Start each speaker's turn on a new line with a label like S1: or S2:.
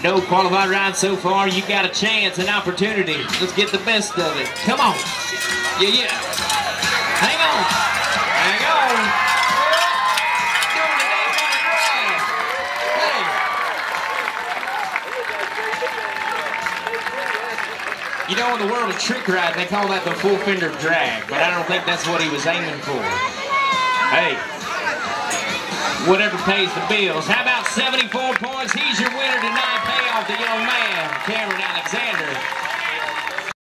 S1: No qualified ride so far. You got a chance, an opportunity. Let's get the best of it. Come on. Yeah. Hang on. Hang on. Doing the damn drag. Hey. You know, in the world of trick ride, they call that the full fender drag, but I don't think that's what he was aiming for. Hey. Whatever pays the bills. How about 74 points? He's your winner tonight. Pay off the young man, Cameron Alexander.